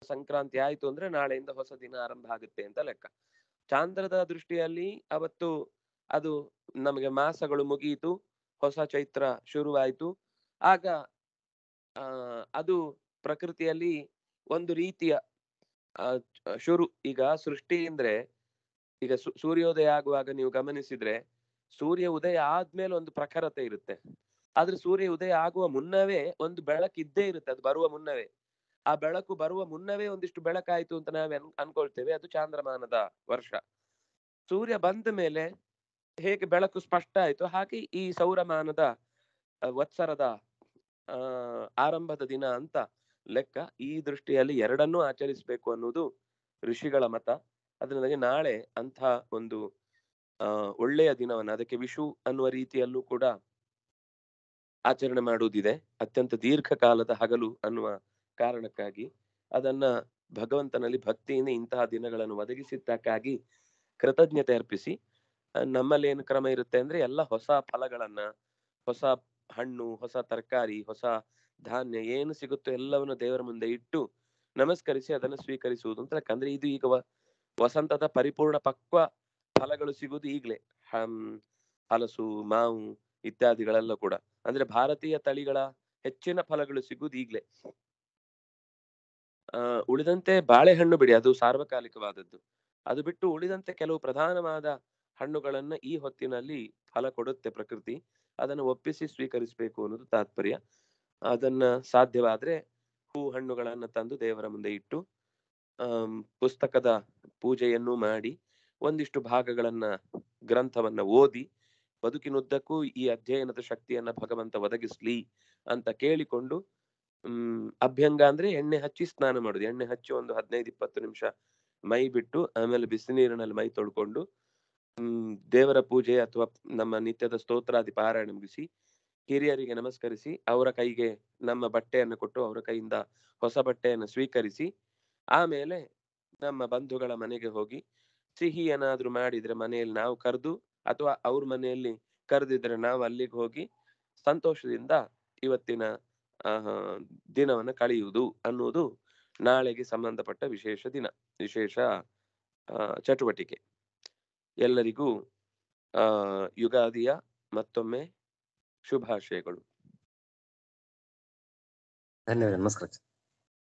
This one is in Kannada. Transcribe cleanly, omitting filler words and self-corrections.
ಸಂಕ್ರಾಂತಿ ಆಯ್ತು ಅಂದ್ರೆ ನಾಳೆಯಿಂದ ಹೊಸ ದಿನ ಆರಂಭ ಆಗುತ್ತೆ ಅಂತ ಲೆಕ್ಕ. ಚಾಂದ್ರದ ದೃಷ್ಟಿಯಲ್ಲಿ ಅವತ್ತು ಅದು ನಮಗೆ ಮಾಸಗಳು ಮುಗಿಯಿತು, ಹೊಸ ಚೈತ್ರ ಶುರುವಾಯ್ತು. ಆಗ ಅದು ಪ್ರಕೃತಿಯಲ್ಲಿ ಒಂದು ರೀತಿಯ ಶುರು. ಈಗ ಸೃಷ್ಟಿ ಅಂದ್ರೆ ಈಗ ಸೂರ್ಯೋದಯ ಆಗುವಾಗ ನೀವು ಗಮನಿಸಿದ್ರೆ ಸೂರ್ಯ ಉದಯ ಆದ್ಮೇಲೆ ಒಂದು ಪ್ರಖರತೆ ಇರುತ್ತೆ. ಆದ್ರೆ ಸೂರ್ಯ ಉದಯ ಆಗುವ ಮುನ್ನವೇ ಒಂದು ಬೆಳಕು ಇದ್ದೇ ಇರುತ್ತೆ, ಅದು ಬರುವ ಮುನ್ನವೇ. ಆ ಬೆಳಕು ಬರುವ ಮುನ್ನವೇ ಒಂದಿಷ್ಟು ಬೆಳಕಾಯ್ತು ಅಂತ ನಾವೇ ಅನ್ಕೊಳ್ತೇವೆ, ಅದು ಚಾಂದ್ರಮಾನದ ವರ್ಷ. ಸೂರ್ಯ ಬಂದ ಮೇಲೆ ಹೇಗೆ ಬೆಳಕು ಸ್ಪಷ್ಟ ಆಯ್ತು, ಹಾಗೆ ಈ ಸೌರಮಾನದ ವತ್ಸರದ ಆರಂಭದ ದಿನ ಅಂತ ಲೆಕ್ಕ. ಈ ದೃಷ್ಟಿಯಲ್ಲಿ ಎರಡನ್ನೂ ಆಚರಿಸಬೇಕು ಅನ್ನುವುದು ಋಷಿಗಳ ಮತ. ಅದರಿಂದಾಗಿ ನಾಳೆ ಅಂಥ ಒಂದು ಒಳ್ಳೆಯ ದಿನವನ್ನ, ಅದಕ್ಕೆ ವಿಷು ಅನ್ನುವ ರೀತಿಯಲ್ಲೂ ಕೂಡ ಆಚರಣೆ ಮಾಡುವುದಿದೆ. ಅತ್ಯಂತ ದೀರ್ಘಕಾಲದ ಹಗಲು ಅನ್ನುವ ಕಾರಣಕ್ಕಾಗಿ ಅದನ್ನ ಭಗವಂತನಲ್ಲಿ ಭಕ್ತಿಯಿಂದ ಇಂತಹ ದಿನಗಳನ್ನು ಒದಗಿಸಿದ್ದಕ್ಕಾಗಿ ಕೃತಜ್ಞತೆ ಅರ್ಪಿಸಿ, ನಮ್ಮಲ್ಲಿ ಏನು ಕ್ರಮ ಇರುತ್ತೆ ಅಂದ್ರೆ ಎಲ್ಲ ಹೊಸ ಫಲಗಳನ್ನ, ಹೊಸ ಹಣ್ಣು, ಹೊಸ ತರಕಾರಿ, ಹೊಸ ಧಾನ್ಯ ಏನು ಸಿಗುತ್ತೋ ಎಲ್ಲವನ್ನು ದೇವರ ಮುಂದೆ ಇಟ್ಟು ನಮಸ್ಕರಿಸಿ ಅದನ್ನು ಸ್ವೀಕರಿಸುವುದು ಅಂತ. ಯಾಕಂದ್ರೆ ಇದು ಈಗ ವಸಂತದ ಪರಿಪೂರ್ಣ ಪಕ್ವ ಫಲಗಳು ಸಿಗುವುದು ಈಗ್ಲೇ. ಹಲಸು, ಮಾವು ಇತ್ಯಾದಿಗಳೆಲ್ಲ ಕೂಡ, ಅಂದ್ರೆ ಭಾರತೀಯ ತಳಿಗಳ ಹೆಚ್ಚಿನ ಫಲಗಳು ಸಿಗುವುದು ಈಗ್ಲೇ. ಉಳಿದಂತೆ ಬಾಳೆಹಣ್ಣು ಬಿಡಿ, ಅದು ಸಾರ್ವಕಾಲಿಕವಾದದ್ದು. ಅದು ಬಿಟ್ಟು ಉಳಿದಂತೆ ಕೆಲವು ಪ್ರಧಾನವಾದ ಹಣ್ಣುಗಳನ್ನ ಈ ಹೊತ್ತಿನಲ್ಲಿ ಫಲ ಕೊಡುತ್ತೆ ಪ್ರಕೃತಿ. ಅದನ್ನು ಒಪ್ಪಿಸಿ ಸ್ವೀಕರಿಸಬೇಕು ಅನ್ನೋದು ತಾತ್ಪರ್ಯ. ಅದನ್ನ ಸಾಧ್ಯವಾದ್ರೆ ಹೂ ಹಣ್ಣುಗಳನ್ನ ತಂದು ದೇವರ ಮುಂದೆ ಇಟ್ಟು ಪುಸ್ತಕದ ಪೂಜೆಯನ್ನು ಮಾಡಿ ಒಂದಿಷ್ಟು ಭಾಗಗಳನ್ನ, ಗ್ರಂಥವನ್ನ ಓದಿ ಬದುಕಿನುದ್ದಕ್ಕೂ ಈ ಅಧ್ಯಯನದ ಶಕ್ತಿಯನ್ನ ಭಗವಂತ ಒದಗಿಸ್ಲಿ ಅಂತ ಕೇಳಿಕೊಂಡು, ಅಭ್ಯಂಗ ಅಂದ್ರೆ ಎಣ್ಣೆ ಹಚ್ಚಿ ಸ್ನಾನ ಮಾಡುದು. ಎಣ್ಣೆ ಹಚ್ಚಿ ಒಂದು 15-20 ನಿಮಿಷ ಮೈ ಬಿಟ್ಟು ಆಮೇಲೆ ಬಿಸಿ ನೀರಿನಲ್ಲಿ ಮೈ ತೊಳ್ಕೊಂಡು ದೇವರ ಪೂಜೆ ಅಥವಾ ನಮ್ಮ ನಿತ್ಯದ ಸ್ತೋತ್ರಾದಿ ಪಾರಾಯಣ ಮುಗಿಸಿ ಹಿರಿಯರಿಗೆ ನಮಸ್ಕರಿಸಿ ಅವರ ಕೈಗೆ ನಮ್ಮ ಬಟ್ಟೆಯನ್ನು ಕೊಟ್ಟು ಅವರ ಕೈಯಿಂದ ಹೊಸ ಬಟ್ಟೆಯನ್ನು ಸ್ವೀಕರಿಸಿ ಆಮೇಲೆ ನಮ್ಮ ಬಂಧುಗಳ ಮನೆಗೆ ಹೋಗಿ ಸಿಹಿ ಏನಾದ್ರೂ ಮಾಡಿದ್ರೆ ಮನೆಯಲ್ಲಿ ನಾವು ಕರೆದು, ಅಥವಾ ಅವ್ರ ಮನೆಯಲ್ಲಿ ಕರೆದಿದ್ರೆ ನಾವು ಅಲ್ಲಿಗೆ ಹೋಗಿ ಸಂತೋಷದಿಂದ ಇವತ್ತಿನ ದಿನವನ್ನು ಕಳೆಯುವುದು ಅನ್ನುವುದು ನಾಳೆಗೆ ಸಂಬಂಧಪಟ್ಟ ವಿಶೇಷ ದಿನ, ವಿಶೇಷ ಚಟುವಟಿಕೆ. ಎಲ್ಲರಿಗೂ ಯುಗಾದಿಯ ಮತ್ತೊಮ್ಮೆ ಶುಭಾಶಯಗಳು. ಧನ್ಯವಾದ. ನಮಸ್ಕಾರ.